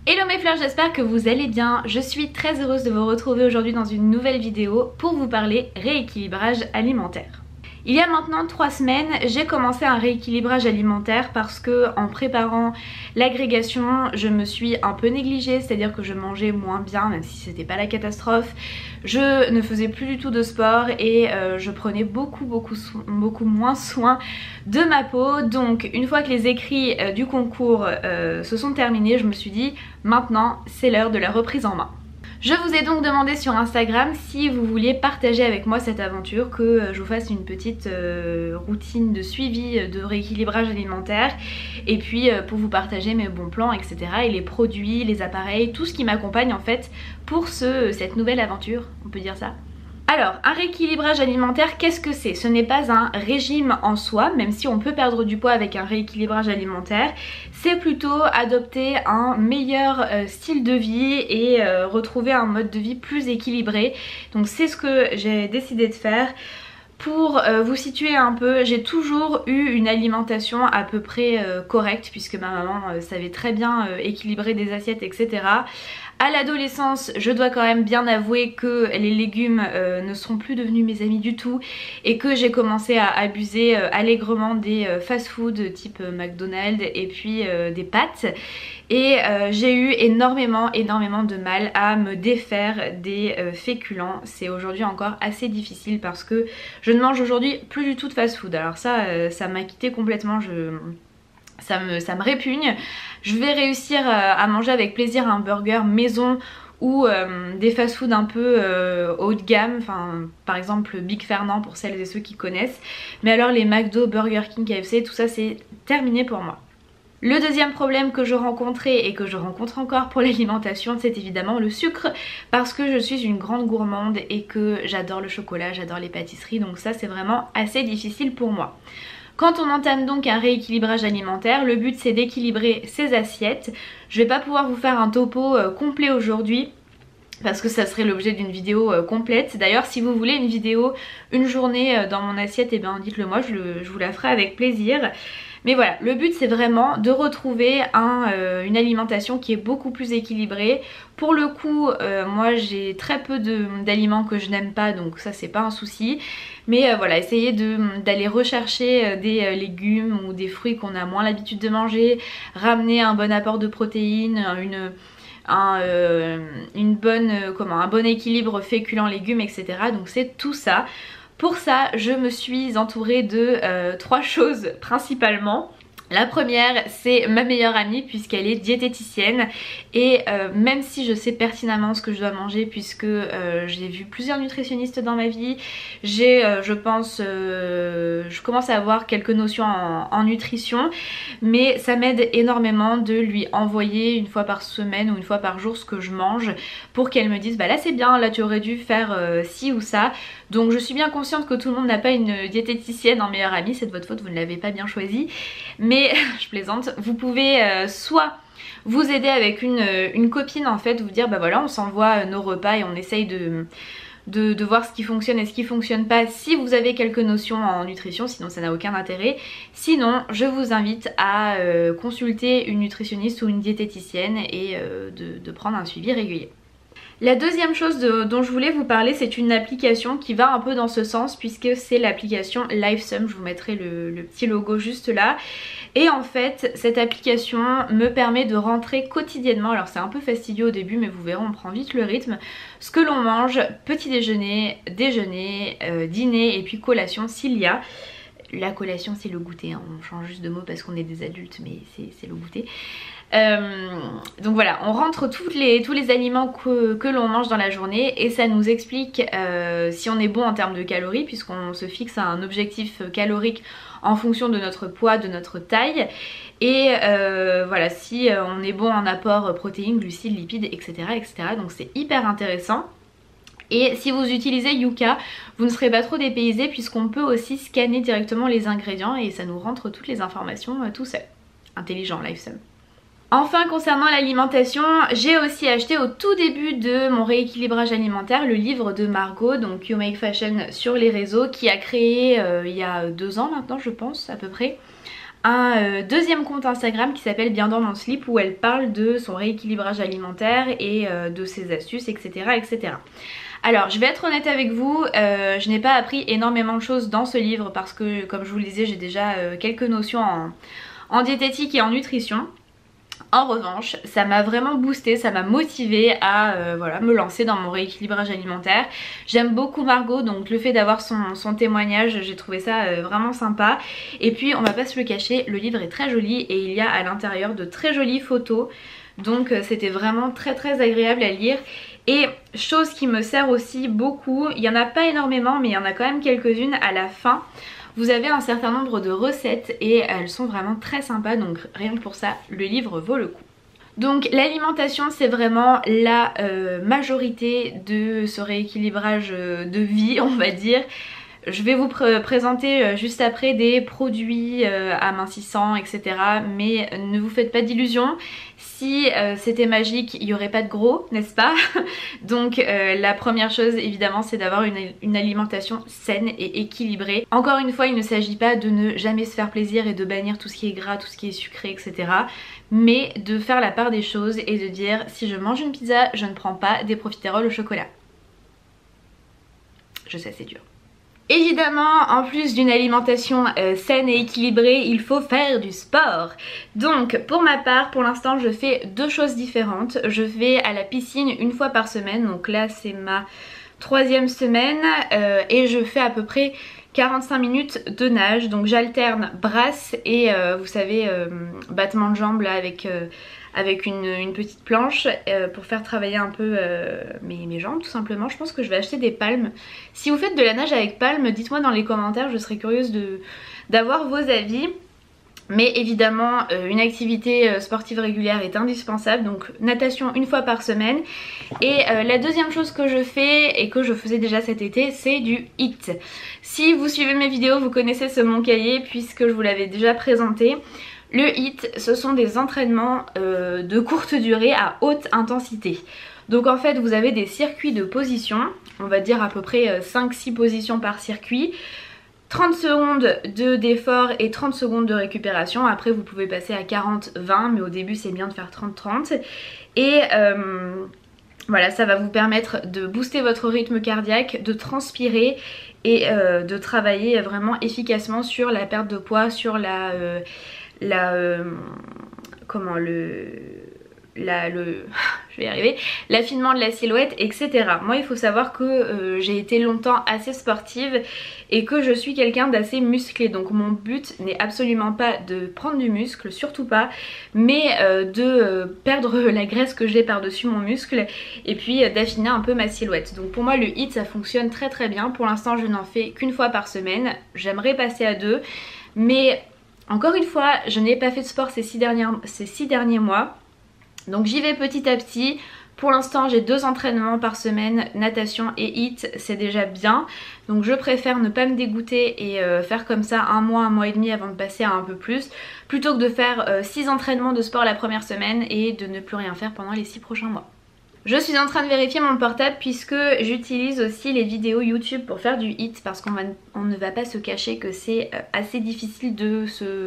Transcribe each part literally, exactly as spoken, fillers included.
Hello mes fleurs, j'espère que vous allez bien. Je suis très heureuse de vous retrouver aujourd'hui dans une nouvelle vidéo pour vous parler rééquilibrage alimentaire. Il y a maintenant trois semaines, j'ai commencé un rééquilibrage alimentaire parce que en préparant l'agrégation, je me suis un peu négligée, c'est-à-dire que je mangeais moins bien, même si c'était pas la catastrophe. Je ne faisais plus du tout de sport et euh, je prenais beaucoup beaucoup beaucoup moins soin de ma peau. Donc une fois que les écrits euh, du concours euh, se sont terminés, je me suis dit maintenant c'est l'heure de la reprise en main. Je vous ai donc demandé sur Instagram si vous vouliez partager avec moi cette aventure, que je vous fasse une petite euh, routine de suivi de rééquilibrage alimentaire et puis euh, pour vous partager mes bons plans, et cetera. Et les produits, les appareils, tout ce qui m'accompagne en fait pour ce, cette nouvelle aventure, on peut dire ça. Alors, un rééquilibrage alimentaire, qu'est-ce que c'est? Ce n'est pas un régime en soi, même si on peut perdre du poids avec un rééquilibrage alimentaire. C'est plutôt adopter un meilleur euh, style de vie et euh, retrouver un mode de vie plus équilibré. Donc c'est ce que j'ai décidé de faire. Pour euh, vous situer un peu, j'ai toujours eu une alimentation à peu près euh, correcte puisque ma maman euh, savait très bien euh, équilibrer des assiettes, et cetera. À l'adolescence, je dois quand même bien avouer que les légumes euh, ne sont plus devenus mes amis du tout et que j'ai commencé à abuser euh, allègrement des euh, fast-food type euh, McDonald's et puis euh, des pâtes. Et euh, j'ai eu énormément énormément de mal à me défaire des euh, féculents. C'est aujourd'hui encore assez difficile parce que je ne mange aujourd'hui plus du tout de fast-food. Alors ça, euh, ça m'a quitté complètement. Je... Ça me, ça me répugne. Je vais réussir à manger avec plaisir un burger maison ou euh, des fast-food un peu euh, haut de gamme, enfin par exemple Big Fernand pour celles et ceux qui connaissent. Mais alors les McDo, Burger King, K F C, tout ça c'est terminé pour moi. Le deuxième problème que je rencontrais et que je rencontre encore pour l'alimentation, c'est évidemment le sucre, parce que je suis une grande gourmande et que j'adore le chocolat, j'adore les pâtisseries, donc ça c'est vraiment assez difficile pour moi. Quand on entame donc un rééquilibrage alimentaire, le but c'est d'équilibrer ses assiettes. Je vais pas pouvoir vous faire un topo euh, complet aujourd'hui parce que ça serait l'objet d'une vidéo euh, complète. D'ailleurs si vous voulez une vidéo, une journée euh, dans mon assiette, et eh bien dites-le moi, je, le, je vous la ferai avec plaisir. Mais voilà, le but c'est vraiment de retrouver un, euh, une alimentation qui est beaucoup plus équilibrée. Pour le coup, euh, moi j'ai très peu d'aliments que je n'aime pas, donc ça c'est pas un souci. Mais euh, voilà, essayez d'aller rechercher euh, des euh, légumes ou des fruits qu'on a moins l'habitude de manger, ramener un bon apport de protéines, une... Un, euh, une bonne, euh, comment, un bon équilibre féculents-légumes, et cetera. Donc c'est tout ça. Pour ça, je me suis entourée de euh, trois choses principalement. La première, c'est ma meilleure amie puisqu'elle est diététicienne et euh, même si je sais pertinemment ce que je dois manger puisque euh, j'ai vu plusieurs nutritionnistes dans ma vie, j'ai euh, je pense, euh, je commence à avoir quelques notions en, en nutrition, mais ça m'aide énormément de lui envoyer une fois par semaine ou une fois par jour ce que je mange pour qu'elle me dise bah là c'est bien, là tu aurais dû faire euh, ci ou ça. Donc je suis bien consciente que tout le monde n'a pas une diététicienne en meilleure amie, c'est de votre faute, vous ne l'avez pas bien choisi. Mais je plaisante, vous pouvez euh, soit vous aider avec une, une copine en fait, vous dire bah voilà on s'envoie nos repas et on essaye de, de, de voir ce qui fonctionne et ce qui fonctionne pas si vous avez quelques notions en nutrition, sinon ça n'a aucun intérêt. Sinon je vous invite à euh, consulter une nutritionniste ou une diététicienne et euh, de, de prendre un suivi régulier. La deuxième chose de, dont je voulais vous parler, c'est une application qui va un peu dans ce sens puisque c'est l'application Lifesum. Je vous mettrai le, le petit logo juste là. Et en fait, cette application me permet de rentrer quotidiennement, alors c'est un peu fastidieux au début mais vous verrez on prend vite le rythme, ce que l'on mange, petit déjeuner, déjeuner, euh, dîner et puis collation s'il y a. La collation c'est le goûter, hein. On change juste de mot parce qu'on est des adultes mais c'est le goûter. Euh, donc voilà, on rentre toutes les, tous les aliments que, que l'on mange dans la journée et ça nous explique euh, si on est bon en termes de calories puisqu'on se fixe à un objectif calorique en fonction de notre poids, de notre taille et euh, voilà si on est bon en apport protéines, glucides, lipides, etc, etc. Donc c'est hyper intéressant. Et si vous utilisez Yuka, vous ne serez pas trop dépaysé puisqu'on peut aussi scanner directement les ingrédients et ça nous rentre toutes les informations euh, tout seul. Intelligent, Lifesum. Enfin concernant l'alimentation, j'ai aussi acheté au tout début de mon rééquilibrage alimentaire le livre de Margot, donc You Make Fashion sur les réseaux, qui a créé euh, il y a deux ans maintenant je pense à peu près, un euh, deuxième compte Instagram qui s'appelle Bien dans mon slip, où elle parle de son rééquilibrage alimentaire et euh, de ses astuces, etc, etc. Alors je vais être honnête avec vous, euh, je n'ai pas appris énormément de choses dans ce livre parce que comme je vous le disais, j'ai déjà euh, quelques notions en, en diététique et en nutrition. En revanche, ça m'a vraiment boosté, ça m'a motivée à euh, voilà, me lancer dans mon rééquilibrage alimentaire. J'aime beaucoup Margot, donc le fait d'avoir son, son témoignage, j'ai trouvé ça euh, vraiment sympa. Et puis on va pas se le cacher, le livre est très joli et il y a à l'intérieur de très jolies photos. Donc euh, c'était vraiment très très agréable à lire. Et chose qui me sert aussi beaucoup, il n'y en a pas énormément mais il y en a quand même quelques-unes à la fin. Vous avez un certain nombre de recettes et elles sont vraiment très sympas, donc rien que pour ça, le livre vaut le coup. Donc l'alimentation, c'est vraiment la euh, majorité de ce rééquilibrage de vie, on va dire. Je vais vous pr présenter juste après des produits euh, amincissants, et cetera. Mais ne vous faites pas d'illusions. Si euh, c'était magique, il n'y aurait pas de gros, n'est-ce pas? Donc euh, la première chose évidemment, c'est d'avoir une, une alimentation saine et équilibrée. Encore une fois, il ne s'agit pas de ne jamais se faire plaisir et de bannir tout ce qui est gras, tout ce qui est sucré, et cetera. Mais de faire la part des choses et de dire, si je mange une pizza, je ne prends pas des profiteroles au chocolat. Je sais, c'est dur. Évidemment, en plus d'une alimentation euh, saine et équilibrée, il faut faire du sport. Donc pour ma part, pour l'instant je fais deux choses différentes. Je vais à la piscine une fois par semaine, donc là c'est ma troisième semaine euh, et je fais à peu près quarante-cinq minutes de nage. Donc j'alterne brasse et euh, vous savez euh, battement de jambes là avec... Euh, avec une, une petite planche euh, pour faire travailler un peu euh, mes, mes jambes tout simplement. Je pense que je vais acheter des palmes. Si vous faites de la nage avec palmes, dites-moi dans les commentaires, je serais curieuse de d'avoir vos avis. Mais évidemment euh, une activité euh, sportive régulière est indispensable, donc natation une fois par semaine. Et euh, la deuxième chose que je fais et que je faisais déjà cet été, c'est du HIIT. Si vous suivez mes vidéos, vous connaissez ce mon cahier puisque je vous l'avais déjà présenté. Le HIIT, ce sont des entraînements euh, de courte durée à haute intensité. Donc en fait vous avez des circuits de position, on va dire à peu près cinq six positions par circuit, trente secondes d'effort et trente secondes de récupération. Après vous pouvez passer à quarante vingt, mais au début c'est bien de faire trente trente. Et euh, voilà, ça va vous permettre de booster votre rythme cardiaque, de transpirer et euh, de travailler vraiment efficacement sur la perte de poids, sur la... Euh, la euh, comment le la le je vais y arriver l'affinement de la silhouette, etc. Moi il faut savoir que euh, j'ai été longtemps assez sportive et que je suis quelqu'un d'assez musclé, donc mon but n'est absolument pas de prendre du muscle, surtout pas, mais euh, de euh, perdre la graisse que j'ai par dessus mon muscle et puis euh, d'affiner un peu ma silhouette. Donc pour moi le HIIT ça fonctionne très très bien. Pour l'instant je n'en fais qu'une fois par semaine, j'aimerais passer à deux, mais encore une fois, je n'ai pas fait de sport ces six, dernières, ces six derniers mois. Donc j'y vais petit à petit. Pour l'instant j'ai deux entraînements par semaine, natation et HIIT, c'est déjà bien. Donc je préfère ne pas me dégoûter et euh, faire comme ça un mois, un mois et demi avant de passer à un peu plus. Plutôt que de faire euh, six entraînements de sport la première semaine et de ne plus rien faire pendant les six prochains mois. Je suis en train de vérifier mon portable puisque j'utilise aussi les vidéos YouTube pour faire du HIIT, parce qu'on on ne va pas se cacher que c'est assez difficile de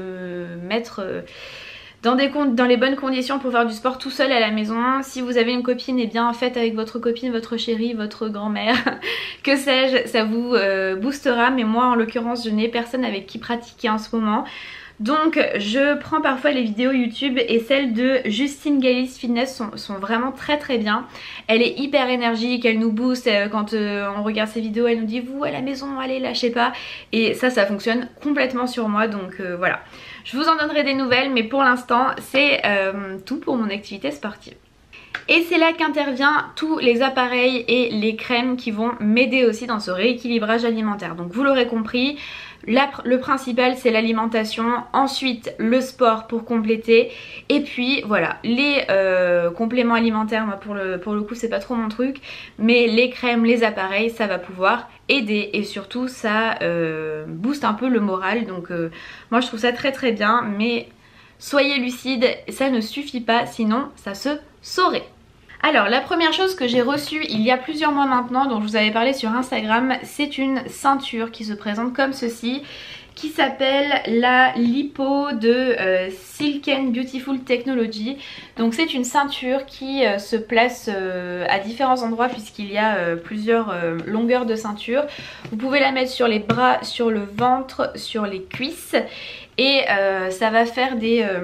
se mettre dans, des, dans les bonnes conditions pour faire du sport tout seul à la maison. Si vous avez une copine, et eh bien faites avec votre copine, votre chérie, votre grand-mère, que sais-je, ça vous euh, boostera. Mais moi en l'occurrence je n'ai personne avec qui pratiquer en ce moment. Donc je prends parfois les vidéos YouTube et celles de Justine Galis Fitness sont, sont vraiment très très bien. Elle est hyper énergique, elle nous booste, quand euh, on regarde ses vidéos elle nous dit vous à la maison allez lâchez pas, et ça ça fonctionne complètement sur moi. Donc euh, voilà, je vous en donnerai des nouvelles, mais pour l'instant c'est euh, tout pour mon activité sportive. Et c'est là qu'interviennent tous les appareils et les crèmes qui vont m'aider aussi dans ce rééquilibrage alimentaire. Donc vous l'aurez compris, la, le principal c'est l'alimentation, ensuite le sport pour compléter, et puis voilà les euh, compléments alimentaires. Moi pour le, pour le coup c'est pas trop mon truc, mais les crèmes, les appareils ça va pouvoir aider, et surtout ça euh, booste un peu le moral. Donc euh, moi je trouve ça très très bien, mais soyez lucide, ça ne suffit pas, sinon ça se saurait. Alors la première chose que j'ai reçue il y a plusieurs mois maintenant, dont je vous avais parlé sur Instagram, c'est une ceinture qui se présente comme ceci qui s'appelle la Lipo de euh, Silk and Beautiful Technology. Donc c'est une ceinture qui euh, se place euh, à différents endroits puisqu'il y a euh, plusieurs euh, longueurs de ceinture. Vous pouvez la mettre sur les bras, sur le ventre, sur les cuisses et euh, ça va faire des... Euh,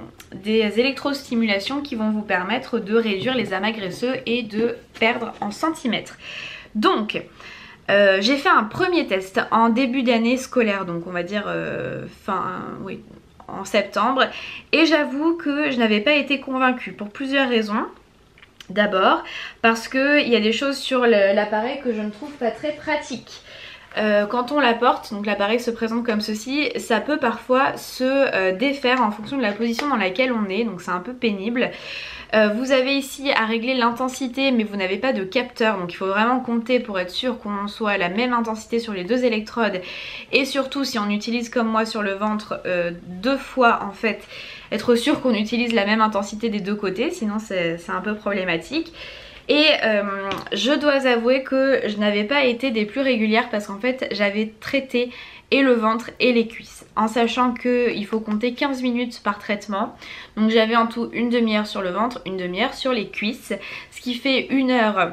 des électrostimulations qui vont vous permettre de réduire les amas graisseux et de perdre en centimètres. Donc euh, j'ai fait un premier test en début d'année scolaire, donc on va dire euh, fin, oui, en septembre, et j'avoue que je n'avais pas été convaincue pour plusieurs raisons. D'abord parce qu'il y a des choses sur l'appareil que je ne trouve pas très pratiques. Euh, quand on la porte, donc l'appareil se présente comme ceci, ça peut parfois se euh, défaire en fonction de la position dans laquelle on est, donc c'est un peu pénible. Euh, vous avez ici à régler l'intensité, mais vous n'avez pas de capteur, donc il faut vraiment compter pour être sûr qu'on soit à la même intensité sur les deux électrodes. Et surtout si on utilise comme moi sur le ventre euh, deux fois en fait, être sûr qu'on utilise la même intensité des deux côtés, sinon c'est un peu problématique. Et euh, je dois avouer que je n'avais pas été des plus régulières parce qu'en fait j'avais traité et le ventre et les cuisses, en sachant qu'il faut compter quinze minutes par traitement. Donc j'avais en tout une demi-heure sur le ventre, une demi-heure sur les cuisses, ce qui fait une heure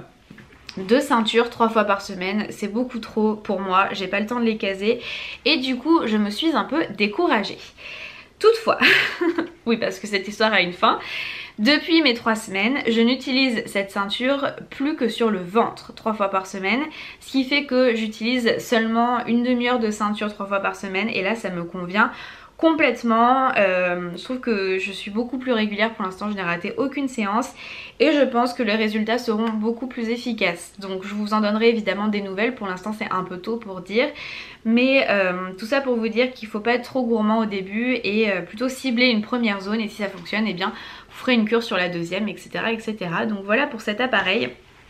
de ceinture trois fois par semaine. C'est beaucoup trop pour moi, j'ai pas le temps de les caser et du coup je me suis un peu découragée. Toutefois, oui parce que cette histoire a une fin, depuis mes trois semaines, je n'utilise cette ceinture plus que sur le ventre trois fois par semaine, ce qui fait que j'utilise seulement une demi-heure de ceinture trois fois par semaine et là ça me convient complètement. Euh, je trouve que je suis beaucoup plus régulière pour l'instant, je n'ai raté aucune séance et je pense que les résultats seront beaucoup plus efficaces. Donc je vous en donnerai évidemment des nouvelles, pour l'instant c'est un peu tôt pour dire, mais euh, tout ça pour vous dire qu'il ne faut pas être trop gourmand au début et euh, plutôt cibler une première zone et si ça fonctionne, eh bien vous ferez une cure sur la deuxième, etc, et cetera. Donc voilà pour cet appareil.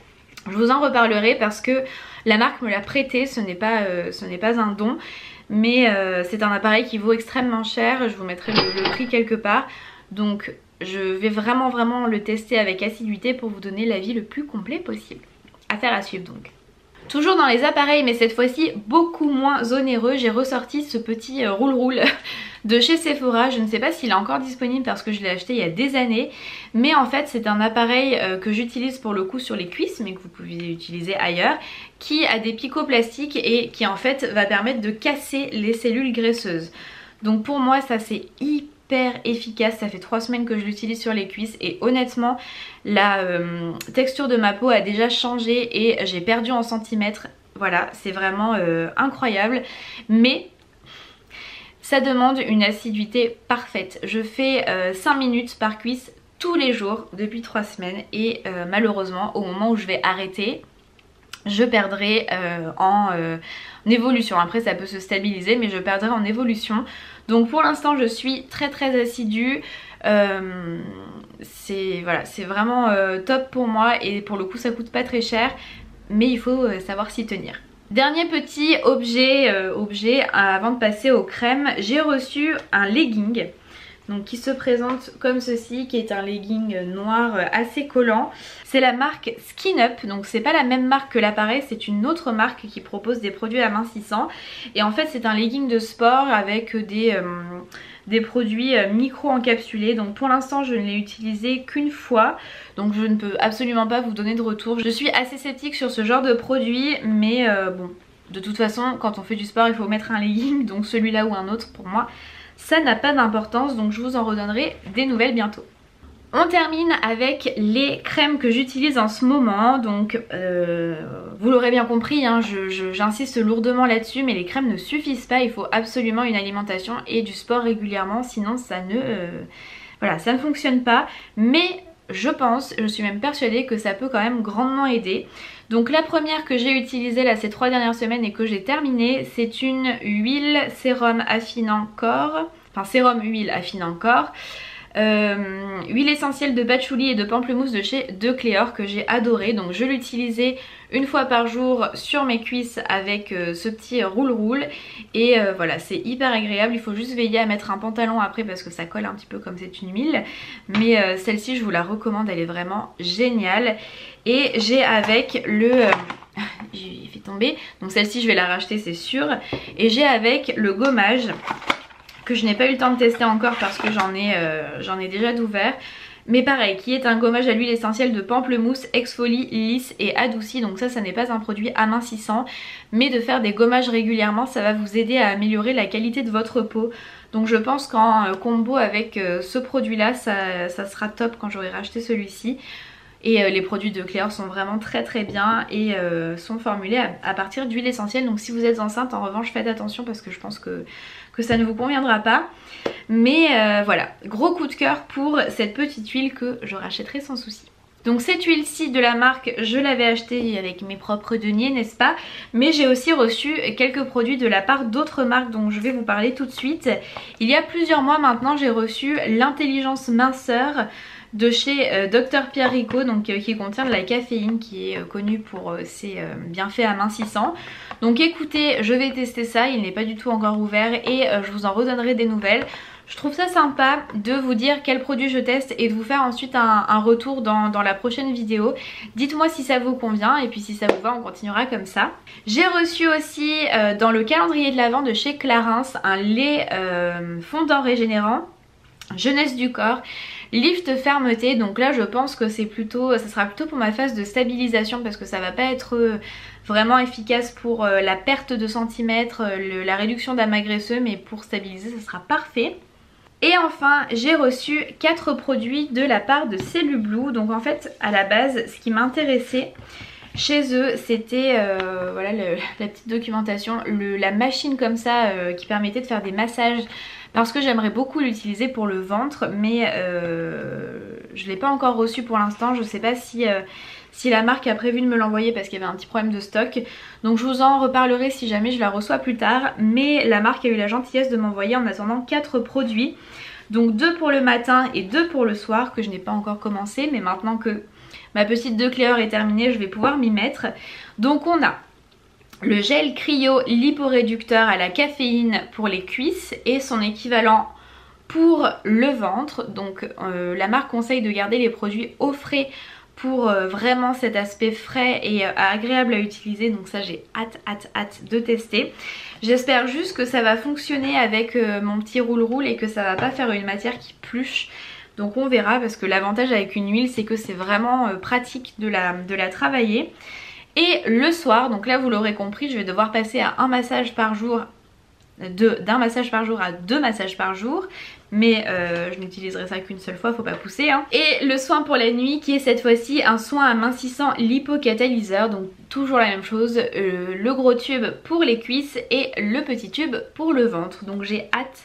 Je vous en reparlerai parce que la marque me l'a prêté, ce n'est pas, euh, ce n'est pas un don. Mais euh, c'est un appareil qui vaut extrêmement cher, je vous mettrai le, le prix quelque part. Donc je vais vraiment vraiment le tester avec assiduité pour vous donner l'avis le plus complet possible. Affaire à suivre donc. Toujours dans les appareils mais cette fois-ci beaucoup moins onéreux, j'ai ressorti ce petit roule-roule de chez Sephora. Je ne sais pas s'il est encore disponible parce que je l'ai acheté il y a des années, mais en fait c'est un appareil que j'utilise pour le coup sur les cuisses mais que vous pouvez utiliser ailleurs, qui a des picots plastiques et qui en fait va permettre de casser les cellules graisseuses. Donc pour moi ça c'est hyper efficace, ça fait trois semaines que je l'utilise sur les cuisses et honnêtement la euh, texture de ma peau a déjà changé et j'ai perdu en centimètres. Voilà, c'est vraiment euh, incroyable, mais ça demande une assiduité parfaite. Je fais euh, cinq minutes par cuisse tous les jours depuis trois semaines et euh, malheureusement au moment où je vais arrêter, je perdrai euh, en, euh, en évolution. Après ça peut se stabiliser mais je perdrai en évolution. Donc pour l'instant je suis très très assidue. Euh, c'est voilà, c'est vraiment euh, top pour moi et pour le coup ça coûte pas très cher mais il faut euh, savoir s'y tenir. Dernier petit objet, euh, objet avant de passer aux crèmes, j'ai reçu un legging donc qui se présente comme ceci, qui est un legging noir assez collant. C'est la marque Skin Up, donc c'est pas la même marque que l'appareil, c'est une autre marque qui propose des produits amincissants et en fait c'est un legging de sport avec des, euh, des produits micro encapsulés. Donc pour l'instant je ne l'ai utilisé qu'une fois, donc je ne peux absolument pas vous donner de retour. Je suis assez sceptique sur ce genre de produit mais euh, bon, de toute façon quand on fait du sport il faut mettre un legging, donc celui-là ou un autre pour moi ça n'a pas d'importance, donc je vous en redonnerai des nouvelles bientôt. On termine avec les crèmes que j'utilise en ce moment. Donc euh, vous l'aurez bien compris, hein, j'insiste lourdement là-dessus, mais les crèmes ne suffisent pas. Il faut absolument une alimentation et du sport régulièrement, sinon ça ne, euh, voilà, ça ne fonctionne pas. Mais je pense, je suis même persuadée que ça peut quand même grandement aider. Donc la première que j'ai utilisée là ces trois dernières semaines et que j'ai terminée, c'est une huile sérum affinant corps, enfin sérum huile affinant corps. Euh, huile essentielle de patchouli et de pamplemousse de chez De Cléor que j'ai adoré. Donc je l'utilisais une fois par jour sur mes cuisses avec euh, ce petit roule-roule et euh, voilà, c'est hyper agréable. Il faut juste veiller à mettre un pantalon après parce que ça colle un petit peu comme c'est une huile, mais euh, celle-ci je vous la recommande, elle est vraiment géniale. Et j'ai avec le... Euh, j'ai fait tomber. Donc celle-ci je vais la racheter c'est sûr. Et j'ai avec le gommage que je n'ai pas eu le temps de tester encore parce que j'en ai, euh, j'en ai déjà d'ouvert. Mais pareil, qui est un gommage à l'huile essentielle de pamplemousse, exfolie, lisse et adouci. Donc ça, ça n'est pas un produit amincissant. Mais de faire des gommages régulièrement, ça va vous aider à améliorer la qualité de votre peau. Donc je pense qu'en combo avec euh, ce produit-là, ça, ça sera top quand j'aurai racheté celui-ci. Et euh, les produits de Cléor sont vraiment très très bien et euh, sont formulés à, à partir d'huile essentielle. Donc si vous êtes enceinte, en revanche, faites attention parce que je pense que, que ça ne vous conviendra pas. Mais euh, voilà, gros coup de cœur pour cette petite huile que je rachèterai sans souci. Donc cette huile-ci de la marque, je l'avais achetée avec mes propres deniers, n'est-ce pas? Mais j'ai aussi reçu quelques produits de la part d'autres marques dont je vais vous parler tout de suite. Il y a plusieurs mois maintenant, j'ai reçu l'intelligence minceur de chez euh, Docteur Pierre Rico, donc euh, qui contient de la caféine, qui est euh, connue pour euh, ses euh, bienfaits amincissants. Donc écoutez, je vais tester ça, il n'est pas du tout encore ouvert et euh, je vous en redonnerai des nouvelles. Je trouve ça sympa de vous dire quel produit je teste et de vous faire ensuite un, un retour dans, dans la prochaine vidéo. Dites-moi si ça vous convient et puis si ça vous va, on continuera comme ça. J'ai reçu aussi euh, dans le calendrier de l'Avent de chez Clarins un lait euh, fondant régénérant, jeunesse du corps, lift fermeté. Donc là je pense que c'est plutôt, ça sera plutôt pour ma phase de stabilisation parce que ça va pas être vraiment efficace pour la perte de centimètres, le, la réduction d'amas graisseux, mais pour stabiliser ça sera parfait. Et enfin j'ai reçu quatre produits de la part de Cellublue. Donc en fait à la base ce qui m'intéressait chez eux c'était euh, voilà le, la petite documentation, le, la machine comme ça euh, qui permettait de faire des massages parce que j'aimerais beaucoup l'utiliser pour le ventre, mais euh, je ne l'ai pas encore reçu pour l'instant. Je ne sais pas si, euh, si la marque a prévu de me l'envoyer parce qu'il y avait un petit problème de stock. Donc je vous en reparlerai si jamais je la reçois plus tard. Mais la marque a eu la gentillesse de m'envoyer en attendant quatre produits. Donc deux pour le matin et deux pour le soir que je n'ai pas encore commencé. Mais maintenant que ma petite de Cléor est terminée, je vais pouvoir m'y mettre. Donc on a le gel cryo liporéducteur à la caféine pour les cuisses et son équivalent pour le ventre. Donc euh, la marque conseille de garder les produits au frais pour euh, vraiment cet aspect frais et euh, agréable à utiliser. Donc ça j'ai hâte hâte hâte de tester. J'espère juste que ça va fonctionner avec euh, mon petit roule-roule et que ça va pas faire une matière qui pluche. Donc on verra parce que l'avantage avec une huile c'est que c'est vraiment euh, pratique de la, de la travailler. Et le soir, donc là vous l'aurez compris, je vais devoir passer à un massage par jour, d'un massage par jour à deux massages par jour. Mais euh, je n'utiliserai ça qu'une seule fois, faut pas pousser hein. Et le soin pour la nuit qui est cette fois-ci un soin amincissant lipocatalyseur. Donc toujours la même chose, euh, le gros tube pour les cuisses et le petit tube pour le ventre. Donc j'ai hâte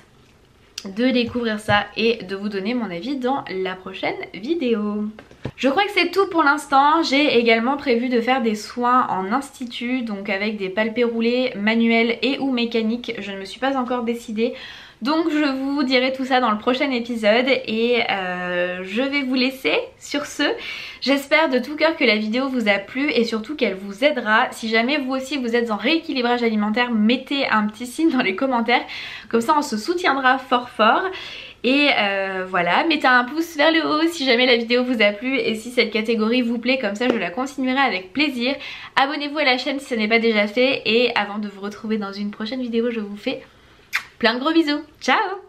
de découvrir ça et de vous donner mon avis dans la prochaine vidéo. Je crois que c'est tout pour l'instant. J'ai également prévu de faire des soins en institut, donc avec des palpés roulés manuels et ou mécaniques. Je ne me suis pas encore décidée. Donc je vous dirai tout ça dans le prochain épisode et euh, je vais vous laisser sur ce. J'espère de tout cœur que la vidéo vous a plu et surtout qu'elle vous aidera. Si jamais vous aussi vous êtes en rééquilibrage alimentaire, mettez un petit signe dans les commentaires. Comme ça on se soutiendra fort fort. Et euh, voilà, mettez un pouce vers le haut si jamais la vidéo vous a plu et si cette catégorie vous plaît, comme ça je la continuerai avec plaisir. Abonnez-vous à la chaîne si ce n'est pas déjà fait et avant de vous retrouver dans une prochaine vidéo, je vous fais plein de gros bisous. Ciao!